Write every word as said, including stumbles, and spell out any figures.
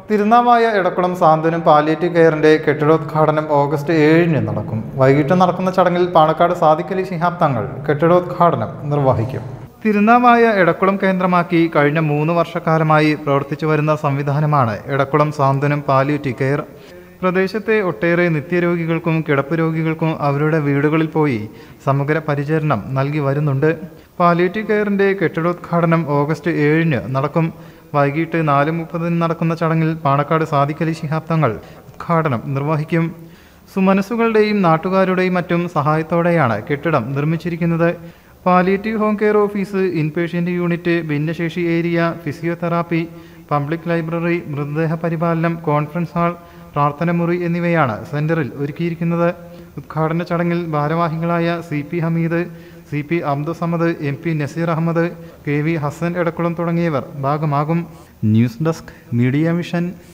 Thirunavaya Edakkulam Santhwanam palliative കെയറിന്റെ കെട്ടിടോദ്ഘാടനം August ഏഴിന് നടക്കും. വൈകിട്ട് നടക്കുന്ന ചടങ്ങിൽ പാണക്കാട് സാദിഖ് അലി ശിഹാബ് തങ്ങൾ കെട്ടിടോദ്ഘാടനം നിർവഹിക്കും. തിരുനാവായ എടക്കുളം കേന്ദ്രമാക്കി കഴിഞ്ഞ മൂന്ന് വർഷക്കാലമായി പ്രവർത്തിച്ചു വരുന്ന സംവിധാനമാണ് എടക്കുളം സാന്ത്വനം പാലിയേറ്റീവ് കെയർ. പ്രദേശത്തെ ഒട്ടേറെ നിത്യരോഗികൾക്കും കിടപ്പ് രോഗികൾക്കും അവരുടെ വീടുകളിൽ പോയി സമഗ്ര പരിചരണം നൽകി വരുന്നുണ്ട്. പാലിയേറ്റീവ് കെയറിന്റെ കെട്ടിടോദ്ഘാടനം ഓഗസ്റ്റ് ഏഴിന് നടക്കും. വൈകിട്ട് നാല് മുപ്പതിന് നടക്കുന്ന ചടങ്ങിൽ പാണക്കാട് സാദിഖ് അലി ശിഹാബ് തങ്ങൾ ഉദ്ഘാടനം നിർവഹിക്കും. സുമനസ്സുകളുടെയും നാട്ടുകാരുടെയും മറ്റും സഹായത്തോടെയാണ് കെട്ടിടം നിർമ്മിച്ചിരിക്കുന്നത്. Palliative home care office, inpatient unit, ഭിന്നശേഷി ഏരിയ, ഫിസിയോതെറാപ്പി, പബ്ലിക് ലൈബ്രറി, മൃതദേഹ പരിപാലനം, കോൺഫറൻസ് ഹാൾ, പ്രാർത്ഥനമുറി എന്നിവയാണ് സെന്ററിൽ ഒരുക്കിയിരിക്കുന്നത്. ഉദ്ഘാടന ചടങ്ങിൽ ഭാരവാഹികളായ C P Hameed, C P Abdussamad, M P Nazeer Ahmed, K V Hasan Edakkulam തുടങ്ങിയവർ ഭാഗമാകും. News desk, media mission.